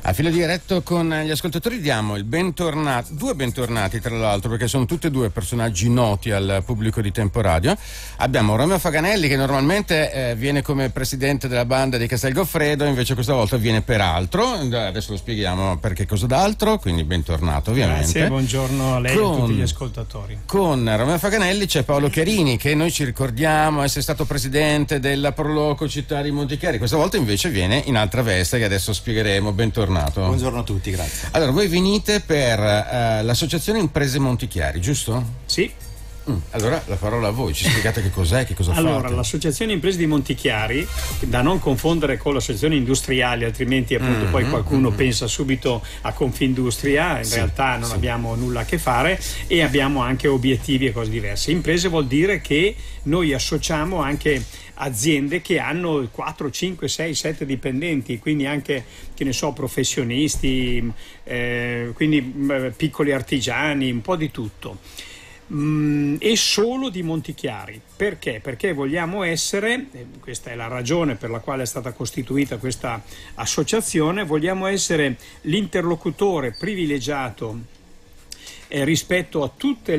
A filo diretto con gli ascoltatori diamo il bentornato, due bentornati tra l'altro, perché sono tutti e due personaggi noti al pubblico di Tempo Radio. Abbiamo Romeo Faganelli, che normalmente viene come presidente della banda di Castel Goffredo, invece questa volta viene per altro. Adesso lo spieghiamo perché cosa d'altro, quindi bentornato ovviamente. Grazie, buongiorno a lei e a tutti gli ascoltatori. Con Romeo Faganelli c'è Paolo Chiarini, che noi ci ricordiamo essere stato presidente della Proloco Città di Montichiari. Questa volta invece viene in altra veste, che adesso spiegheremo. Bentornato. Buongiorno a tutti, grazie. Allora, voi venite per l'associazione Imprese Montichiari, giusto? Sì. Allora la parola a voi, ci spiegate che cos'è, che cosa fate. Allora, l'associazione Imprese di Montichiari, da non confondere con l'associazione industriali, altrimenti appunto poi qualcuno pensa subito a Confindustria, in realtà non abbiamo nulla a che fare e abbiamo anche obiettivi e cose diverse. Imprese vuol dire che noi associamo anche aziende che hanno 4, 5, 6, 7 dipendenti, quindi anche, che ne so, professionisti, quindi piccoli artigiani, un po' di tutto. E solo di Montichiari. Perché? Perché vogliamo essere, questa è la ragione per la quale è stata costituita questa associazione, vogliamo essere l'interlocutore privilegiato rispetto a tutte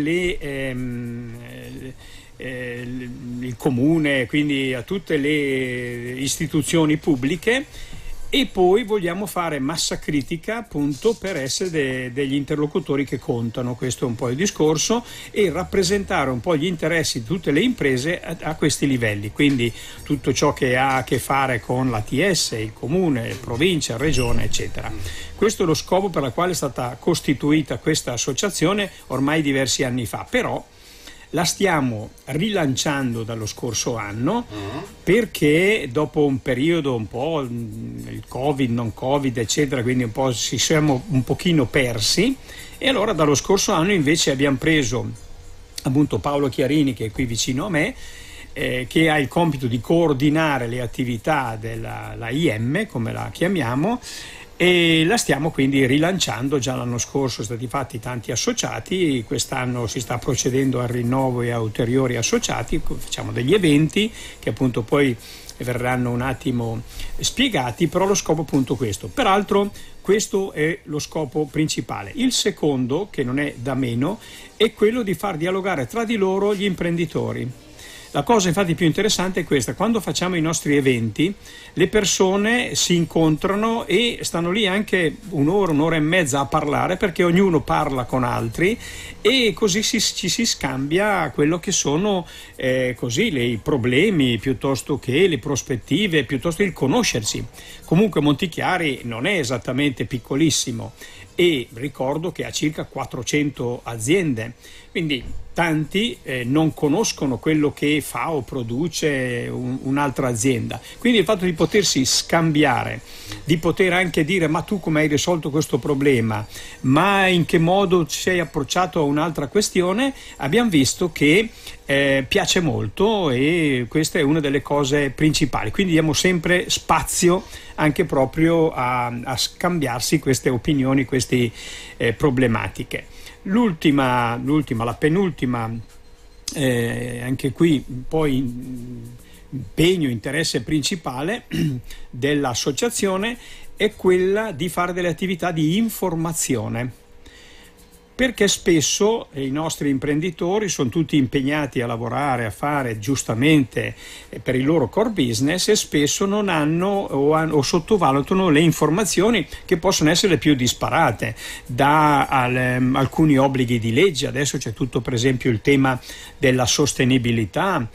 il comune, quindi a tutte le istituzioni pubbliche, e poi vogliamo fare massa critica appunto per essere degli interlocutori che contano. Questo è un po' il discorso, e rappresentare un po' gli interessi di tutte le imprese a questi livelli, quindi tutto ciò che ha a che fare con l'ATS, il comune, la provincia, la regione, eccetera. Questo è lo scopo per il quale è stata costituita questa associazione ormai diversi anni fa, però la stiamo rilanciando dallo scorso anno perché dopo un periodo un po' il Covid, non Covid, eccetera, quindi un po' ci siamo un pochino persi, e allora dallo scorso anno invece abbiamo preso appunto Paolo Chiarini, che è qui vicino a me, che ha il compito di coordinare le attività della IM, come la chiamiamo, e la stiamo quindi rilanciando. Già l'anno scorso sono stati fatti tanti associati, quest'anno si sta procedendo al rinnovo e a ulteriori associati, facciamo degli eventi che appunto poi verranno un attimo spiegati, però lo scopo appunto questo. Peraltro questo è lo scopo principale. Il secondo, che non è da meno, è quello di far dialogare tra di loro gli imprenditori. La cosa infatti più interessante è questa: quando facciamo i nostri eventi le persone si incontrano e stanno lì anche un'ora e mezza a parlare, perché ognuno parla con altri e così ci si scambia quello che sono i problemi, piuttosto che le prospettive, piuttosto il conoscersi. Comunque Montichiari non è esattamente piccolissimo, e ricordo che ha circa 400 aziende, quindi tanti non conoscono quello che fa o produce un'altra azienda. Quindi il fatto di potersi scambiare, di poter anche dire: ma tu come hai risolto questo problema, ma in che modo ci sei approcciato a un'altra questione, abbiamo visto che piace molto, e questa è una delle cose principali. Quindi diamo sempre spazio anche proprio a scambiarsi queste opinioni, queste problematiche. La penultima, anche qui poi impegno, interesse principale dell'associazione è quella di fare delle attività di informazione, perché spesso i nostri imprenditori sono tutti impegnati a lavorare, a fare giustamente per il loro core business, e spesso non hanno o sottovalutano le informazioni che possono essere più disparate, da alcuni obblighi di legge. Adesso c'è tutto, per esempio, il tema della sostenibilità.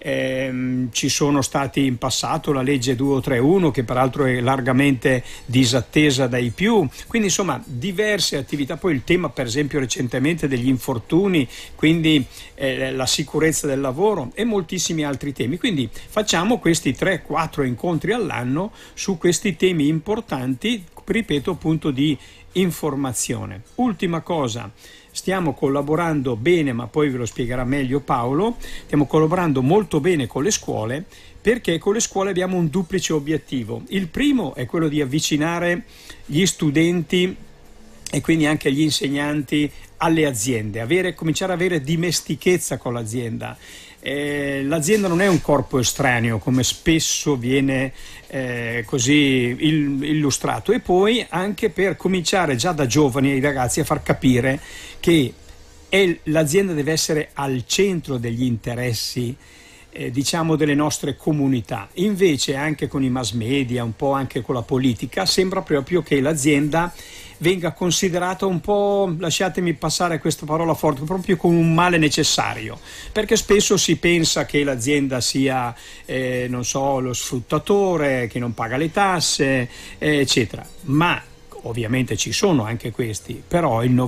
Ci sono stati in passato la legge 2231, che peraltro è largamente disattesa dai più, quindi insomma diverse attività. Poi il tema, per esempio, recentemente degli infortuni, quindi la sicurezza del lavoro, e moltissimi altri temi. Quindi facciamo questi 3-4 incontri all'anno su questi temi importanti, ripeto, appunto di informazione. Ultima cosa: stiamo collaborando bene, ma poi ve lo spiegherà meglio Paolo, stiamo collaborando molto bene con le scuole, perché con le scuole abbiamo un duplice obiettivo. Il primo è quello di avvicinare gli studenti e quindi anche gli insegnanti alle aziende, cominciare ad avere dimestichezza con l'azienda. L'azienda non è un corpo estraneo come spesso viene così illustrato, e poi anche per cominciare già da giovani ai ragazzi a far capire che l'azienda deve essere al centro degli interessi diciamo delle nostre comunità. Invece anche con i mass media, un po' anche con la politica, sembra proprio che l'azienda venga considerata un po', lasciatemi passare questa parola forte, proprio come un male necessario, perché spesso si pensa che l'azienda sia non so, lo sfruttatore che non paga le tasse, eccetera. Ma ovviamente ci sono anche questi, però il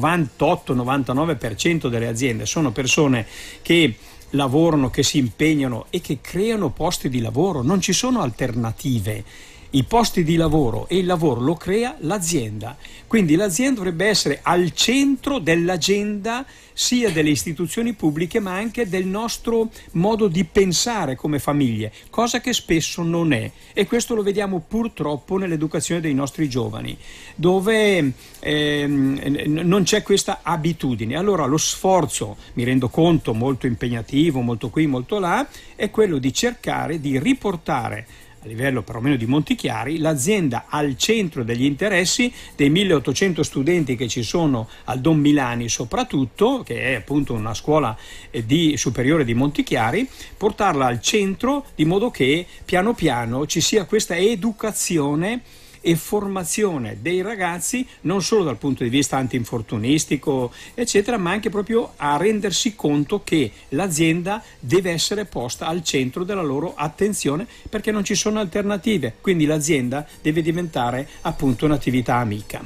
98-99% delle aziende sono persone che lavorano, che si impegnano e che creano posti di lavoro. Non ci sono alternative. I posti di lavoro e il lavoro lo crea l'azienda, quindi l'azienda dovrebbe essere al centro dell'agenda sia delle istituzioni pubbliche ma anche del nostro modo di pensare come famiglie, cosa che spesso non è, e questo lo vediamo purtroppo nell'educazione dei nostri giovani, dove non c'è questa abitudine. Allora lo sforzo, mi rendo conto, molto impegnativo, molto qui, molto là, è quello di cercare di riportare a livello perlomeno di Montichiari l'azienda al centro degli interessi dei 1800 studenti che ci sono al Don Milani, soprattutto, che è appunto una scuola superiore di Montichiari, portarla al centro di modo che piano piano ci sia questa educazione e formazione dei ragazzi, non solo dal punto di vista antinfortunistico eccetera, ma anche proprio a rendersi conto che l'azienda deve essere posta al centro della loro attenzione, perché non ci sono alternative, quindi l'azienda deve diventare appunto un'attività amica.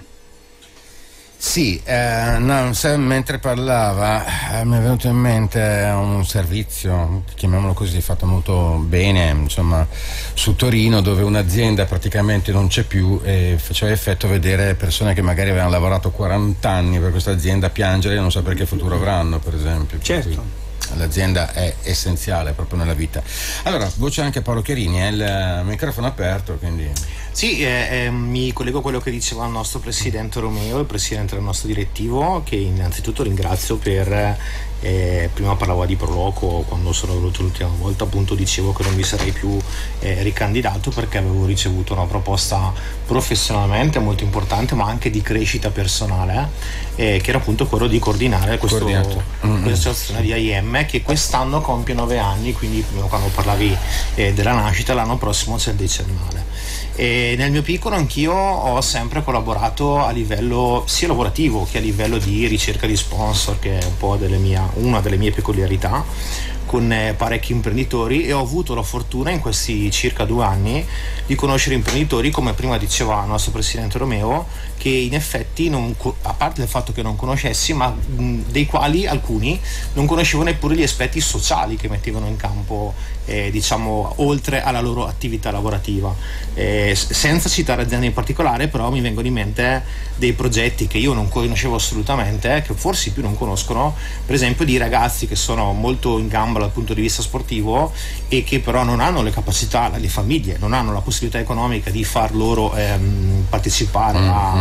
Sì, no, mentre parlava mi è venuto in mente un servizio, chiamiamolo così, fatto molto bene, insomma, su Torino, dove un'azienda praticamente non c'è più e faceva effetto vedere persone che magari avevano lavorato 40 anni per questa azienda piangere e non sapere che futuro avranno, per esempio. Certo. L'azienda è essenziale proprio nella vita. Allora, voce anche a Paolo Chiarini, il microfono aperto, quindi... Sì, mi collego a quello che diceva il nostro presidente Romeo, il presidente del nostro direttivo, che innanzitutto ringrazio per prima parlavo di Proloco, quando sono venuto l'ultima volta appunto dicevo che non mi sarei più ricandidato perché avevo ricevuto una proposta professionalmente molto importante, ma anche di crescita personale, che era appunto quello di coordinare questa associazione di AIM, che quest'anno compie 9 anni, quindi quando parlavi della nascita, l'anno prossimo c'è il decennale. E nel mio piccolo anch'io ho sempre collaborato a livello sia lavorativo che a livello di ricerca di sponsor, che è un po' una delle mie peculiarità, con parecchi imprenditori, e ho avuto la fortuna in questi circa 2 anni di conoscere imprenditori, come prima diceva il nostro presidente Romeo, che in effetti a parte il fatto che non conoscessi, ma dei quali alcuni non conoscevano neppure gli aspetti sociali che mettevano in campo, diciamo, oltre alla loro attività lavorativa. Senza citare aziende in particolare, però mi vengono in mente dei progetti che io non conoscevo assolutamente, che forse più non conoscono, per esempio di ragazzi che sono molto in gamba dal punto di vista sportivo e che però non hanno le capacità, le famiglie non hanno la possibilità economica di far loro partecipare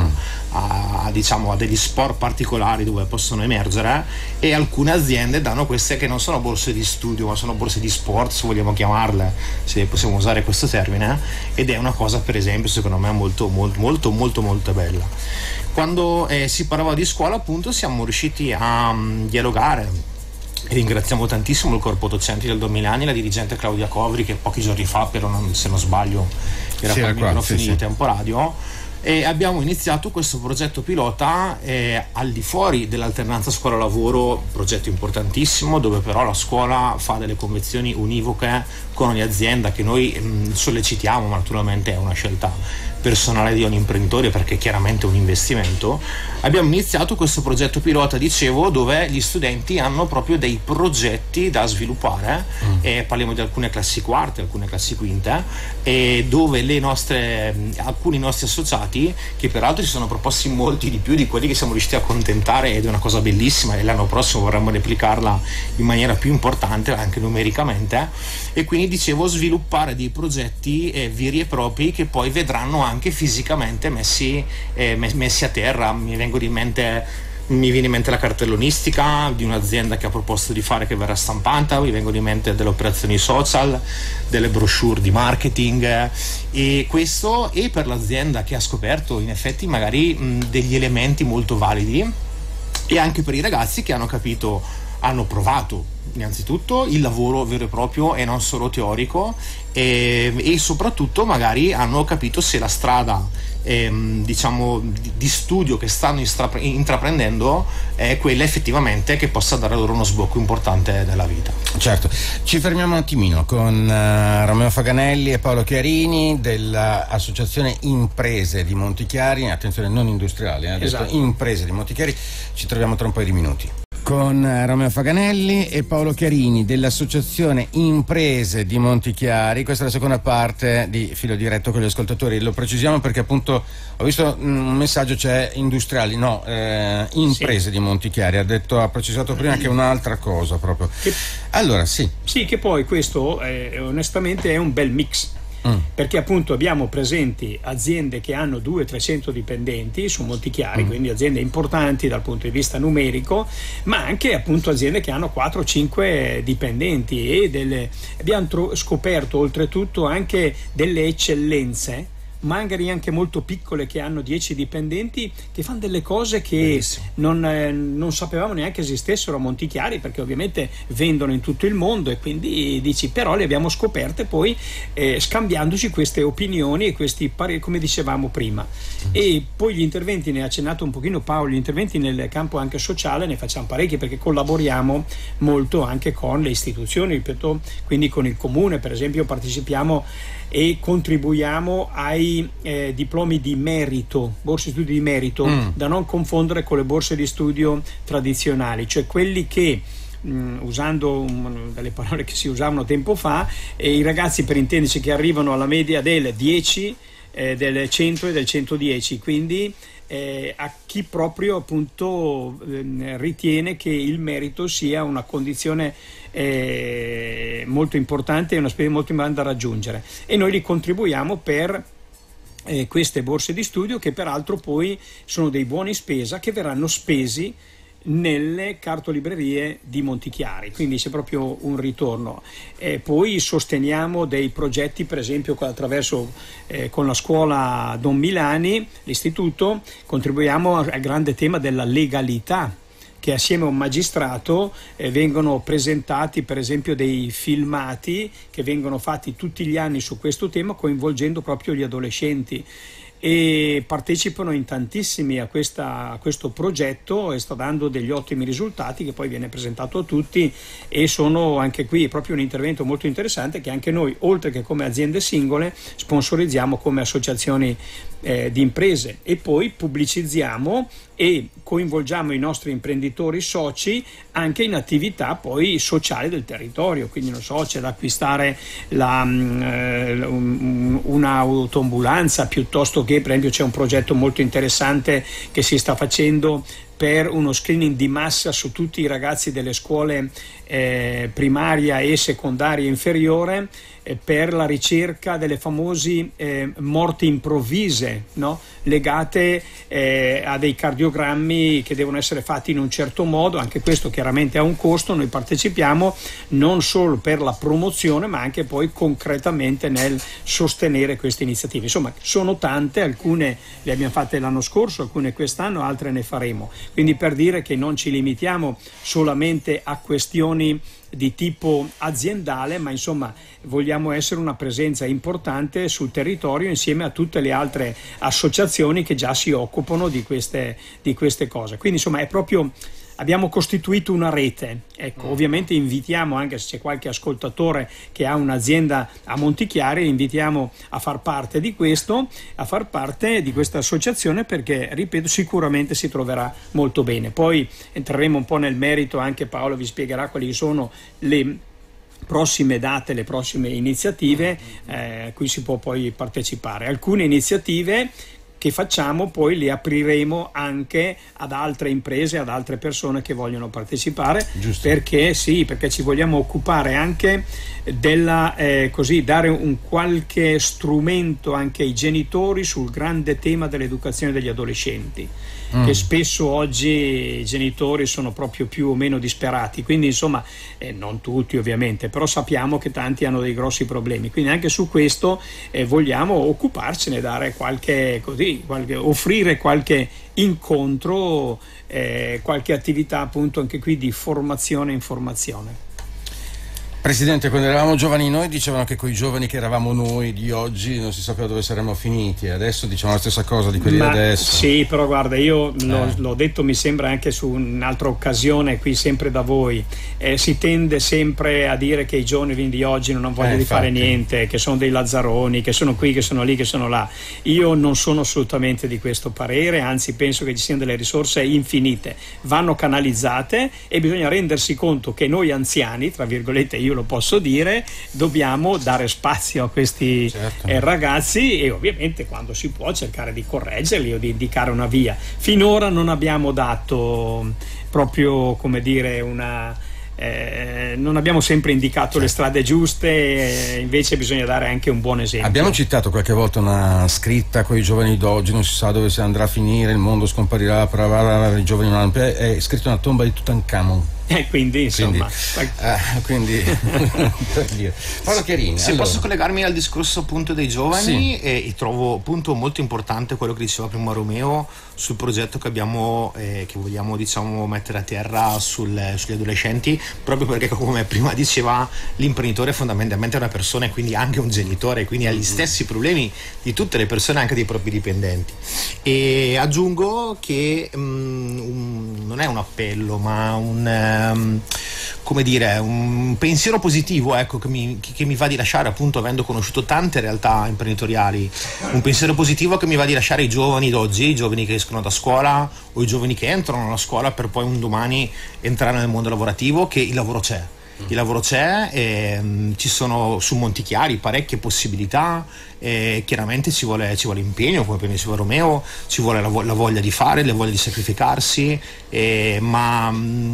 a degli sport particolari dove possono emergere, e alcune aziende danno queste che non sono borse di studio ma sono borse di sport, se vogliamo chiamarle, se possiamo usare questo termine, ed è una cosa per esempio secondo me molto molto molto molto molto bella. Quando si parlava di scuola appunto siamo riusciti a dialogare. Ringraziamo tantissimo il corpo docenti del Don Milani, la dirigente Claudia Covri, che pochi giorni fa, però se non sbaglio era con il microfono di Tempo Radio, e abbiamo iniziato questo progetto pilota al di fuori dell'alternanza scuola-lavoro, progetto importantissimo, dove però la scuola fa delle convenzioni univoche con le aziende, che noi sollecitiamo, ma naturalmente è una scelta personale di ogni imprenditore perché chiaramente è un investimento. Abbiamo iniziato questo progetto pilota, dicevo, dove gli studenti hanno proprio dei progetti da sviluppare, parliamo di alcune classi quarte, alcune classi quinte, e dove alcuni nostri associati, che peraltro si sono proposti molti di più di quelli che siamo riusciti a accontentare, ed è una cosa bellissima, e l'anno prossimo vorremmo replicarla in maniera più importante anche numericamente, e quindi dicevo sviluppare dei progetti veri e propri che poi vedranno anche fisicamente messi a terra. Mi vengono in mente mi viene in mente la cartellonistica di un'azienda che ha proposto di fare, che verrà stampata, mi vengono in mente delle operazioni social, delle brochure di marketing, e questo, e per l'azienda che ha scoperto in effetti magari degli elementi molto validi, e anche per i ragazzi che hanno capito, hanno provato innanzitutto il lavoro vero e proprio e non solo teorico, e soprattutto magari hanno capito se la strada diciamo di studio che stanno intraprendendo è quella effettivamente che possa dare loro uno sbocco importante nella vita. Certo, ci fermiamo un attimino con Romeo Faganelli e Paolo Chiarini dell'Associazione Imprese di Montichiari, attenzione, non industriali, esatto. Imprese di Montichiari. Ci troviamo tra un paio di minuti con Romeo Faganelli e Paolo Chiarini dell'Associazione Imprese di Montichiari. Questa è la seconda parte di Filo Diretto con gli ascoltatori. Lo precisiamo perché appunto ho visto un messaggio, c'è industriali, imprese sì. Di Montichiari. Ha precisato prima che è un'altra cosa proprio. Allora sì, che poi questo onestamente è un bel mix. Perché appunto abbiamo presenti aziende che hanno 200-300 dipendenti su Montichiari, quindi aziende importanti dal punto di vista numerico, ma anche appunto aziende che hanno 4-5 dipendenti, e abbiamo scoperto oltretutto anche delle eccellenze, magari anche molto piccole, che hanno 10 dipendenti, che fanno delle cose che non sapevamo neanche esistessero a Montichiari, perché ovviamente vendono in tutto il mondo, e quindi dici, però le abbiamo scoperte poi scambiandoci queste opinioni e questi pareri, come dicevamo prima. E poi gli interventi, ne ha accennato un pochino Paolo, gli interventi nel campo anche sociale ne facciamo parecchi, perché collaboriamo molto anche con le istituzioni, ripeto, quindi con il comune per esempio partecipiamo e contribuiamo ai diplomi di merito, borse di studio di merito, da non confondere con le borse di studio tradizionali, cioè quelli che usando delle parole che si usavano tempo fa, i ragazzi, per intenderci, che arrivano alla media del 10, del 100 e del 110, quindi a chi proprio appunto ritiene che il merito sia una condizione molto importante e una spesa molto importante da raggiungere, e noi li contribuiamo per queste borse di studio, che peraltro poi sono dei buoni spesa che verranno spesi nelle cartolibrerie di Montichiari, quindi c'è proprio un ritorno. Poi sosteniamo dei progetti, per esempio attraverso con la scuola Don Milani, l'istituto, contribuiamo al grande tema della legalità, che assieme a un magistrato vengono presentati per esempio dei filmati che vengono fatti tutti gli anni su questo tema, coinvolgendo proprio gli adolescenti, e partecipano in tantissimi a questo progetto, e sta dando degli ottimi risultati, che poi viene presentato a tutti, e sono anche qui proprio un intervento molto interessante che anche noi, oltre che come aziende singole, sponsorizziamo come associazioni di imprese, e poi pubblicizziamo e coinvolgiamo i nostri imprenditori soci anche in attività poi sociali del territorio. Quindi non so, c'è da acquistare un'autoambulanza, piuttosto che per esempio c'è un progetto molto interessante che si sta facendo per uno screening di massa su tutti i ragazzi delle scuole primaria e secondaria inferiore, per la ricerca delle famosi morti improvvise, no? Legate a dei cardiogrammi che devono essere fatti in un certo modo. Anche questo chiaramente ha un costo. Noi partecipiamo non solo per la promozione, ma anche poi concretamente nel sostenere queste iniziative. Insomma, sono tante, alcune le abbiamo fatte l'anno scorso, alcune quest'anno, altre ne faremo. Quindi, per dire che non ci limitiamo solamente a questioni di tipo aziendale, ma insomma vogliamo essere una presenza importante sul territorio insieme a tutte le altre associazioni che già si occupano di queste cose. Quindi insomma è proprio, abbiamo costituito una rete. Ecco, ovviamente invitiamo, anche se c'è qualche ascoltatore che ha un'azienda a Montichiari, invitiamo a far parte di questo, a far parte di questa associazione, perché ripeto, sicuramente si troverà molto bene. Poi entreremo un po' nel merito, anche Paolo vi spiegherà quali sono le prossime date, le prossime iniziative a cui si può poi partecipare. Alcune iniziative che facciamo poi li apriremo anche ad altre imprese, ad altre persone che vogliono partecipare. Giusto. Perché ci vogliamo occupare anche della così dare un qualche strumento anche ai genitori sul grande tema dell'educazione degli adolescenti, che spesso oggi i genitori sono proprio più o meno disperati, quindi insomma non tutti ovviamente, però sappiamo che tanti hanno dei grossi problemi, quindi anche su questo vogliamo occuparcene, dare offrire qualche incontro, qualche attività appunto anche qui di formazione e informazione. Presidente, quando eravamo giovani noi dicevano che coi giovani che eravamo noi di oggi non si sapeva dove saremmo finiti, adesso diciamo la stessa cosa di quelli adesso. Sì, però guarda, io l'ho detto mi sembra anche su un'altra occasione qui sempre da voi, si tende sempre a dire che i giovani di oggi non hanno voglia di fare niente, che sono dei lazzaroni, che sono qui, che sono lì, che sono là. Io non sono assolutamente di questo parere, anzi penso che ci siano delle risorse infinite, vanno canalizzate e bisogna rendersi conto che noi anziani, tra virgolette, io lo posso dire, dobbiamo dare spazio a questi ragazzi e ovviamente quando si può cercare di correggerli o di indicare una via. Finora non abbiamo dato proprio, come dire, non abbiamo sempre indicato le strade giuste, invece bisogna dare anche un buon esempio. Abbiamo citato qualche volta una scritta con i giovani d'oggi, non si sa dove si andrà a finire, il mondo scomparirà, i giovani non hanno più, è scritto nella tomba di Tutankhamon. Quindi insomma per dire. Paolo Chiarini, se posso collegarmi al discorso appunto dei giovani, e trovo appunto molto importante quello che diceva prima Romeo sul progetto che abbiamo che vogliamo diciamo mettere a terra sugli adolescenti, proprio perché come prima diceva l'imprenditore è fondamentalmente una persona e quindi anche un genitore, quindi ha gli stessi problemi di tutte le persone, anche dei propri dipendenti. E aggiungo che non è un appello ma un pensiero positivo, ecco, che mi va di lasciare, appunto, avendo conosciuto tante realtà imprenditoriali, un pensiero positivo che mi va di lasciare ai giovani d'oggi, i giovani che escono da scuola o i giovani che entrano alla scuola per poi un domani entrare nel mondo lavorativo, che il lavoro c'è. Il lavoro c'è, ci sono su Montichiari parecchie possibilità, chiaramente ci vuole impegno, come prima diceva Romeo, ci vuole la voglia di fare, la voglia di sacrificarsi, ma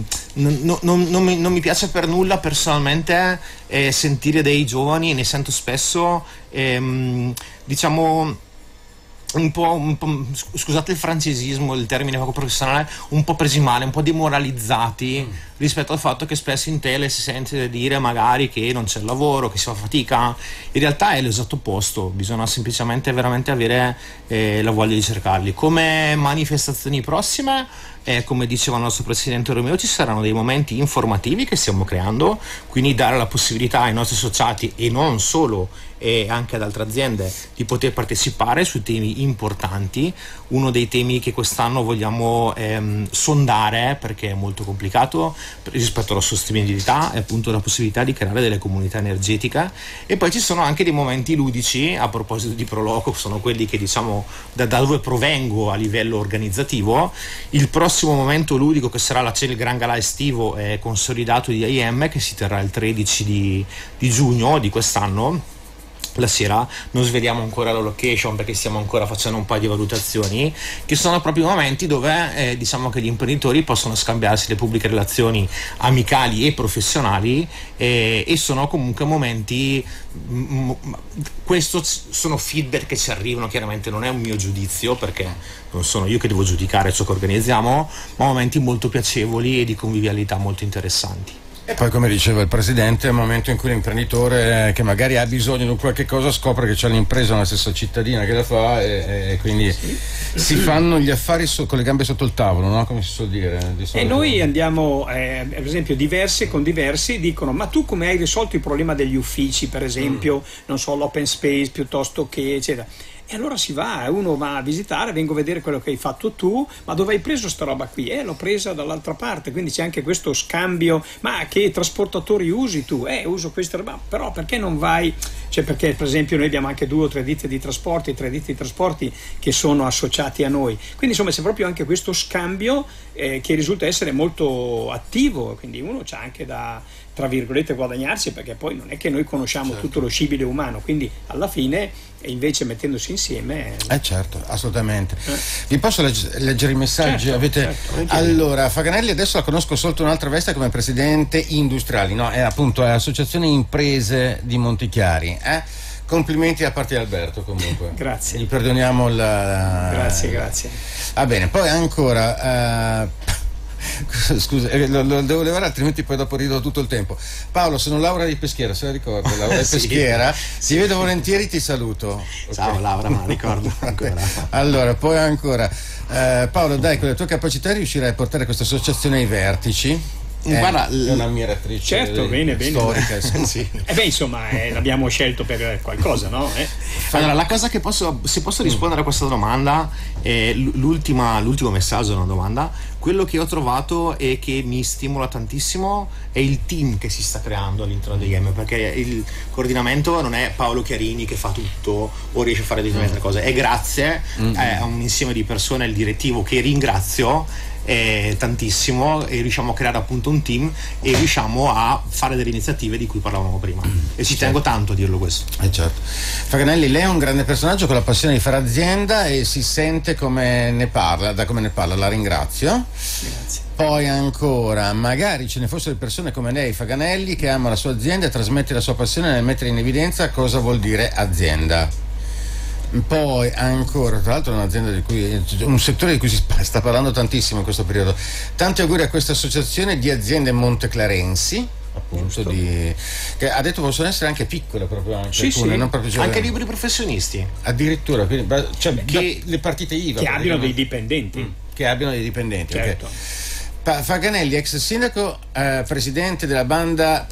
non mi piace per nulla personalmente sentire dei giovani, e ne sento spesso, diciamo un po', scusate il francesismo, il termine poco professionale, un po' presi male, un po' demoralizzati rispetto al fatto che spesso in tele si sente dire magari che non c'è il lavoro, che si fa fatica. In realtà è l'esatto opposto, bisogna semplicemente veramente avere la voglia di cercarli. Come manifestazioni prossime, come diceva il nostro presidente Romeo, ci saranno dei momenti informativi che stiamo creando, quindi dare la possibilità ai nostri associati, e non solo, e anche ad altre aziende, di poter partecipare su temi importanti. Uno dei temi che quest'anno vogliamo sondare, perché è molto complicato rispetto alla sostenibilità, è appunto la possibilità di creare delle comunità energetiche. E poi ci sono anche dei momenti ludici, a proposito di Proloco, sono quelli che diciamo da dove provengo a livello organizzativo. Il prossimo momento ludico, che sarà il Gran Galà estivo consolidato di IM, che si terrà il 13 di giugno di quest'anno. La sera non sveliamo ancora la location perché stiamo ancora facendo un paio di valutazioni, che sono proprio i momenti dove diciamo che gli imprenditori possono scambiarsi le pubbliche relazioni amicali e professionali, e sono comunque momenti, questo sono feedback che ci arrivano, chiaramente non è un mio giudizio perché non sono io che devo giudicare ciò che organizziamo, ma momenti molto piacevoli e di convivialità molto interessanti. E poi, come diceva il Presidente, è un momento in cui l'imprenditore che magari ha bisogno di un qualche cosa scopre che c'è l'impresa nella stessa cittadina che la fa, e quindi si fanno gli affari con le gambe sotto il tavolo, no? Come si suol dire. E noi andiamo, per esempio, con diversi dicono: ma tu come hai risolto il problema degli uffici, per esempio, non so, l'open space piuttosto che eccetera. E allora uno va a visitare, vengo a vedere quello che hai fatto tu, ma dove hai preso sta roba qui? L'ho presa dall'altra parte, quindi c'è anche questo scambio. Ma che trasportatori usi tu? Uso questa roba, però perché non vai? Cioè, perché per esempio noi abbiamo anche 2 o 3 ditte di trasporti, che sono associati a noi, quindi insomma c'è proprio anche questo scambio che risulta essere molto attivo, quindi uno c'ha anche da tra virgolette guadagnarsi, perché poi non è che noi conosciamo tutto lo scibile umano, quindi alla fine invece mettendosi insieme certo, assolutamente. Vi posso leggere i messaggi? Certo. Allora, Faganelli adesso la conosco sotto un'altra veste come presidente industriali, no, è appunto l'associazione imprese di Montichiari, complimenti da parte di Alberto comunque. Grazie. Gli perdoniamo Grazie. Va bene, poi ancora scusa, lo devo levare altrimenti poi dopo rido tutto il tempo. Paolo, sono Laura di Peschiera, se la ricordo, Laura di Peschiera, ti vedo volentieri, ti saluto. Ciao Laura, ma ricordo ancora. Allora, poi ancora Paolo, dai, con le tue capacità riuscirai a portare questa associazione ai vertici? Guarda, è un'ammiratrice, certo, bene. storica. Sì. Insomma, l'abbiamo scelto per qualcosa, no? Allora, la cosa che se posso rispondere a questa domanda, l'ultimo messaggio è una domanda. Quello che ho trovato e che mi stimola tantissimo è il team che si sta creando all'interno di IM, perché il coordinamento non è Paolo Chiarini che fa tutto o riesce a fare determinate cose, è grazie a un insieme di persone, il direttivo, che ringrazio tantissimo, e riusciamo a creare appunto un team e riusciamo a fare delle iniziative di cui parlavamo prima, e ci tengo tanto a dirlo questo. Certo. Faganelli, lei è un grande personaggio con la passione di fare azienda e si sente come ne parla, la ringrazio. Grazie. Poi ancora, magari ce ne fossero persone come lei, Faganelli, che ama la sua azienda e trasmette la sua passione nel mettere in evidenza cosa vuol dire azienda. Poi ancora, tra l'altro è un'azienda un settore di cui si sta parlando tantissimo in questo periodo. Tanti auguri a questa associazione di aziende monteclarensi, appunto, che ha detto possono essere anche piccole, proprio anche alcune, non proprio anche liberi professionisti addirittura, quindi, le partite IVA che abbiano dei dipendenti, Okay. Certo. Faganelli, ex sindaco, presidente della banda,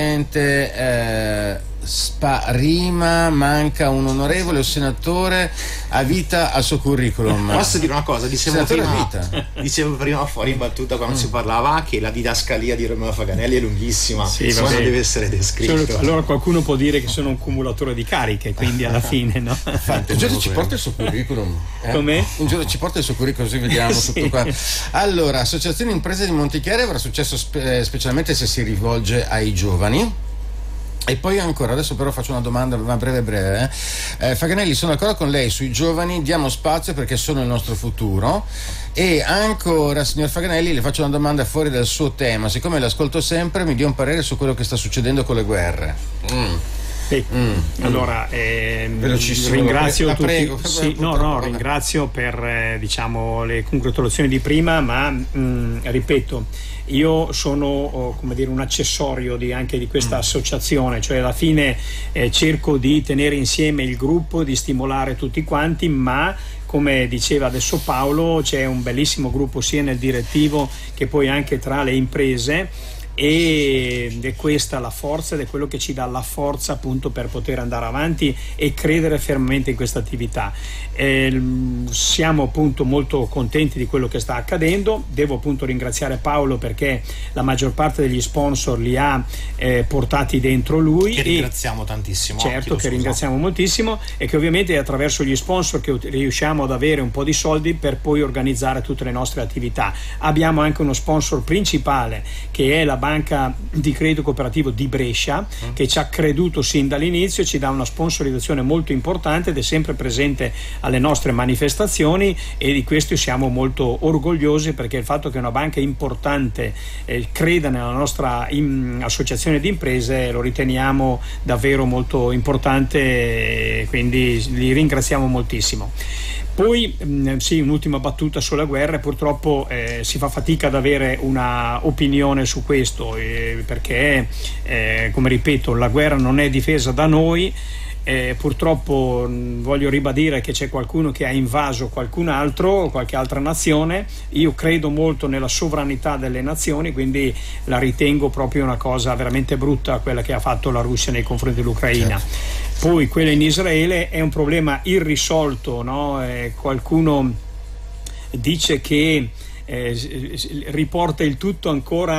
presidente Sparima, manca un onorevole o senatore a vita al suo curriculum. Posso dire una cosa? Dicevo prima fuori in battuta, quando si parlava, che la didascalia di Romeo Faganelli è lunghissima, deve essere descritto. Allora qualcuno può dire che sono un cumulatore di cariche, quindi alla fine, no? Infatti, un giorno ci porta il suo curriculum. Com'è? Un giorno ci porta il suo curriculum, così vediamo tutto qua. Allora, Associazione Imprese di Montichiari avrà successo specialmente se si rivolge ai giovani. E poi ancora, adesso però faccio una domanda, ma breve. Faganelli, sono d'accordo con lei sui giovani, diamo spazio perché sono il nostro futuro. E ancora, signor Faganelli, le faccio una domanda fuori dal suo tema, siccome l'ascolto sempre, mi dia un parere su quello che sta succedendo con le guerre. Allora, ringrazio tutti. Ringrazio per le congratulazioni di prima, ma ripeto, io sono un accessorio anche di questa associazione, cioè alla fine cerco di tenere insieme il gruppo, di stimolare tutti quanti, ma come diceva adesso Paolo, c'è un bellissimo gruppo sia nel direttivo che poi anche tra le imprese, ed è questa la forza, ed è quello che ci dà la forza appunto per poter andare avanti e credere fermamente in questa attività. Siamo appunto molto contenti di quello che sta accadendo. Devo appunto ringraziare Paolo perché la maggior parte degli sponsor li ha portati dentro lui, che ringraziamo tantissimo. Certo, che ringraziamo moltissimo, e che ovviamente è attraverso gli sponsor che riusciamo ad avere un po' di soldi per poi organizzare tutte le nostre attività. Abbiamo anche uno sponsor principale che è la Banca di Credito Cooperativo di Brescia, che ci ha creduto sin dall'inizio, ci dà una sponsorizzazione molto importante ed è sempre presente alle nostre manifestazioni, e di questo siamo molto orgogliosi, perché il fatto che una banca importante creda nella nostra associazione di imprese lo riteniamo davvero molto importante, quindi li ringraziamo moltissimo. Poi un'ultima battuta sulla guerra. Purtroppo si fa fatica ad avere una opinione su questo, perché come ripeto, la guerra non è difesa da noi. Purtroppo voglio ribadire che c'è qualcuno che ha invaso qualcun altro, qualche altra nazione. Io credo molto nella sovranità delle nazioni, quindi la ritengo proprio una cosa veramente brutta quella che ha fatto la Russia nei confronti dell'Ucraina. Certo. Poi quello in Israele è un problema irrisolto, no? Qualcuno dice che riporta il tutto ancora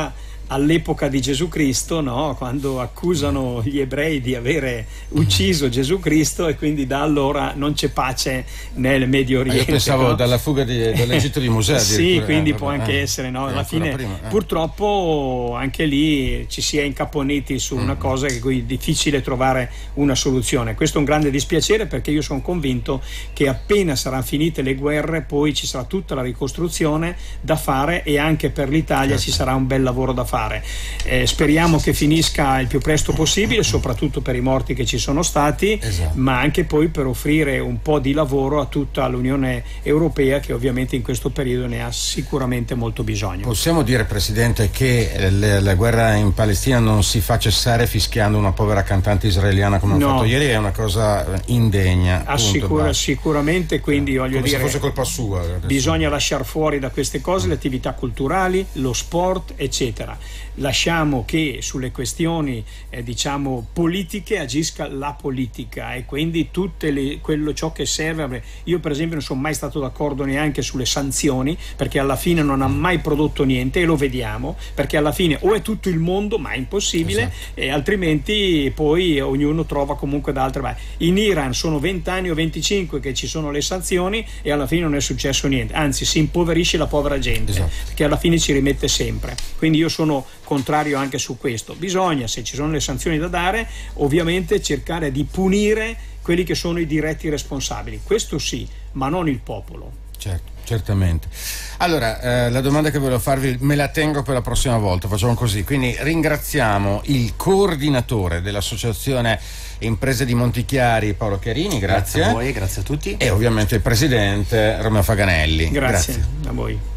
all'epoca di Gesù Cristo, no? Quando accusano gli ebrei di avere ucciso Gesù Cristo, e quindi da allora non c'è pace nel Medio Oriente. Io pensavo, no? Dalla fuga dall'Egitto di Mosè. Sì, quindi può anche essere, no? Alla fine purtroppo anche lì ci si è incaponiti su una cosa che è difficile trovare una soluzione. Questo è un grande dispiacere, perché io sono convinto che appena saranno finite le guerre poi ci sarà tutta la ricostruzione da fare, e anche per l'Italia ci sarà un bel lavoro da fare. Speriamo che finisca il più presto possibile, soprattutto per i morti che ci sono stati, ma anche poi per offrire un po' di lavoro a tutta l'Unione Europea, che ovviamente in questo periodo ne ha sicuramente molto bisogno. Possiamo dire, Presidente, che la guerra in Palestina non si fa cessare fischiando una povera cantante israeliana come hanno fatto ieri? È una cosa indegna. Sicuramente, quindi voglio dire, se fosse colpa sua. Bisogna lasciare fuori da queste cose le attività culturali, lo sport, eccetera. Lasciamo che sulle questioni diciamo politiche agisca la politica, e quindi quello ciò che serve. Io per esempio non sono mai stato d'accordo neanche sulle sanzioni, perché alla fine non ha mai prodotto niente, e lo vediamo, perché alla fine o è tutto il mondo, ma è impossibile, e altrimenti poi ognuno trova comunque da altre parti. In Iran sono 20 anni o 25 che ci sono le sanzioni, e alla fine non è successo niente, anzi si impoverisce la povera gente, che alla fine ci rimette sempre. Quindi io sono contrario anche su questo. Bisogna, se ci sono le sanzioni da dare, ovviamente cercare di punire quelli che sono i diretti responsabili, questo sì, ma non il popolo. Certo, certamente. Allora, la domanda che volevo farvi me la tengo per la prossima volta, facciamo così. Quindi ringraziamo il coordinatore dell'Associazione Imprese di Montichiari, Paolo Chiarini, grazie. Grazie a voi, grazie a tutti. E ovviamente il presidente Romeo Faganelli. Grazie a voi.